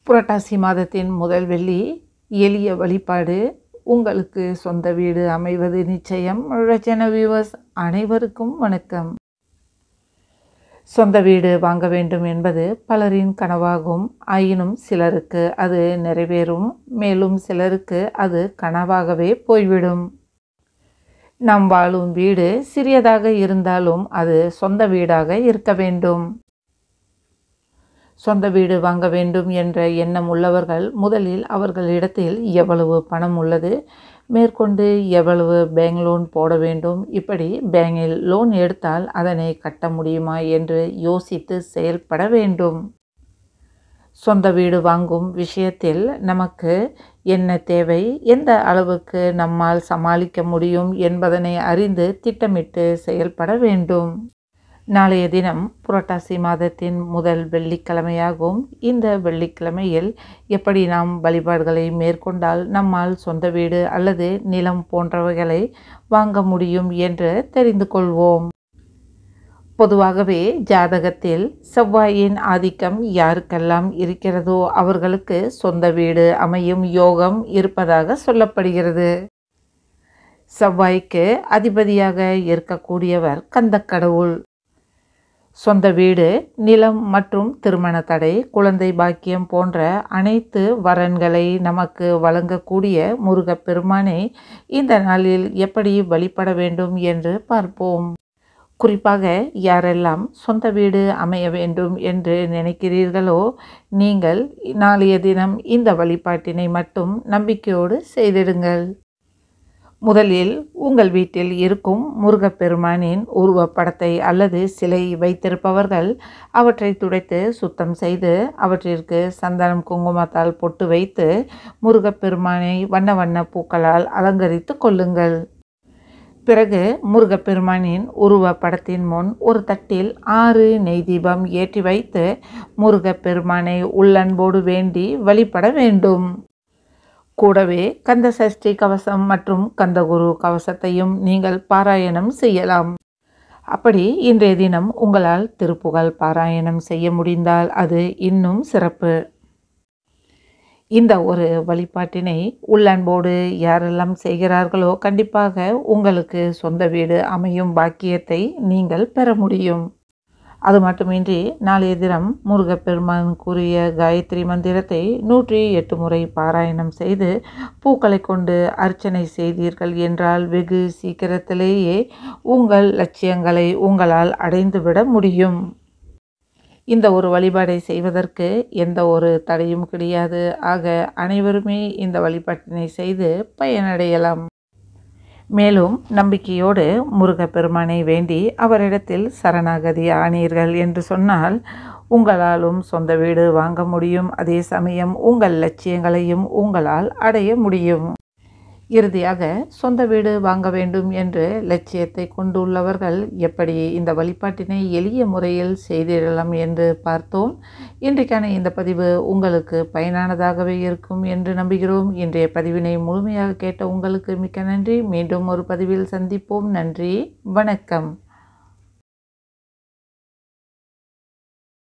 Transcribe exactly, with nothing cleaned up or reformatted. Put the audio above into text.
புரட்டாசி மாதத்தின் முதல் வெள்ளி எளிய வழிபாடு. உங்களுக்கு சொந்த வீடு அமைவது நிச்சயம். ரச்சன வியூவர்ஸ் அனைவருக்கும் வணக்கம். சொந்த வீடு வாங்க வேண்டும் என்பது பலரின் கனவாகும். ஆயினும் சிலருக்கு அது நிறைவேறும், மேலும் சிலருக்கு அது கனவாகவே போய்விடும். நாம் வாழும் வீடு சிறியதாக இருந்தாலும் அது சொந்த வீடாக இருக்க வேண்டும். சொந்த வீடு வாங்க வேண்டும் என்ற எண்ணம் உள்ளவர்கள் முதலில் அவர்களிடத்தில் எவ்வளவு பணம் உள்ளது, மேற்கொண்டு எவ்வளவு பேங்க் லோன் போட வேண்டும், இப்படி பேங்கில் லோன் எடுத்தால் அதனை கட்ட முடியுமா என்று யோசித்து செயல்பட வேண்டும். சொந்த வீடு வாங்கும் விஷயத்தில் நமக்கு என்ன தேவை, எந்த அளவுக்கு நம்மால் சமாளிக்க முடியும் என்பதனை அறிந்து திட்டமிட்டு செயல்பட வேண்டும். நாளைய தினம் புரட்டாசி மாதத்தின் முதல் வெள்ளிக்கிழமையாகும். இந்த வெள்ளிக்கிழமையில் எப்படி நாம் வழிபாடுகளை மேற்கொண்டால் நம்மால் சொந்த வீடு அல்லது நிலம் போன்றவைகளை வாங்க முடியும் என்று தெரிந்து கொள்வோம். பொதுவாகவே ஜாதகத்தில் செவ்வாயின் ஆதிக்கம் யாருக்கெல்லாம் இருக்கிறதோ அவர்களுக்கு சொந்த வீடு அமையும் யோகம் இருப்பதாக சொல்லப்படுகிறது. செவ்வாய்க்கு அதிபதியாக இருக்கக்கூடியவர் கந்தக்கடவுள். சொந்த வீடு, நிலம் மற்றும் திருமண தடை, குழந்தை பாக்கியம் போன்ற அனைத்து வரன்களை நமக்கு வழங்கக்கூடிய முருகப்பெருமானை இந்த நாளில் எப்படி வழிபட வேண்டும் என்று பார்ப்போம். குறிப்பாக யாரெல்லாம் சொந்த வீடு அமைய வேண்டும் என்று நினைக்கிறீர்களோ நீங்கள் நாளைய தினம் இந்த வழிபாட்டினை மட்டும் நம்பிக்கையோடு செய்திடுங்கள். முதலில் உங்கள் வீட்டில் இருக்கும் முருகப்பெருமானின் உருவப்படத்தை அல்லது சிலை வைத்திருப்பவர்கள் அவற்றை துடைத்து சுத்தம் செய்து அவற்றிற்கு சந்தனம் குங்குமத்தால் பொட்டு வைத்து முருகப்பெருமானை வண்ண வண்ண பூக்களால் அலங்கரித்து கொள்ளுங்கள். பிறகு முருகப்பெருமானின் உருவப்படத்தின் முன் ஒரு தட்டில் ஆறு நெய் தீபம் ஏற்றி வைத்து முருகப்பெருமானை உள்ளன்போடு வேண்டி வழிபட வேண்டும். கூடவே கந்த சஷ்டி கவசம் மற்றும் கந்தகுரு கவசத்தையும் நீங்கள் பாராயணம் செய்யலாம். அப்படி இன்றைய தினம் உங்களால் திருப்புகழ் பாராயணம் செய்ய முடிந்தால் அது இன்னும் சிறப்பு. இந்த ஒரு வழிபாட்டினை உள்ளன்போடு யாரெல்லாம் செய்கிறார்களோ கண்டிப்பாக உங்களுக்கு சொந்த வீடு அமையும் பாக்கியத்தை நீங்கள் பெற முடியும். அது மட்டுமின்றி நாளைய தினம் முருகப்பெருமான் கூறிய காயத்ரி மந்திரத்தை நூற்றி எட்டு முறை பாராயணம் செய்து பூக்களை கொண்டு அர்ச்சனை செய்தீர்கள் என்றால் வெகு சீக்கிரத்திலேயே உங்கள் லட்சியங்களை உங்களால் அடைந்துவிட முடியும். இந்த ஒரு வழிபாடை செய்வதற்கு எந்த ஒரு தடையும் கிடையாது. ஆக அனைவருமே இந்த வழிபாட்டினை செய்து பயனடையலாம். மேலும் நம்பிக்கையோடு முருகப்பெருமானை வேண்டி அவரிடத்தில் சரணாகதி ஆனீர்கள் என்று சொன்னால் உங்களாலும் சொந்த வீடு வாங்க முடியும். அதே சமயம் உங்கள் லட்சியங்களையும் உங்களால் அடைய முடியும். இறுதியாக சொந்த வீடு வாங்க வேண்டும் என்று லட்சியத்தை கொண்டுள்ளவர்கள் எப்படி இந்த வழிபாட்டினை எளிய முறையில் செய்திடலாம் என்று பார்த்தோம். இன்றைக்கான இந்த பதிவு உங்களுக்கு பயனானதாகவே இருக்கும் என்று நம்புகிறோம். இன்றைய பதிவினை முழுமையாக கேட்ட உங்களுக்கு மிக்க நன்றி. மீண்டும் ஒரு பதிவில் சந்திப்போம். நன்றி, வணக்கம்.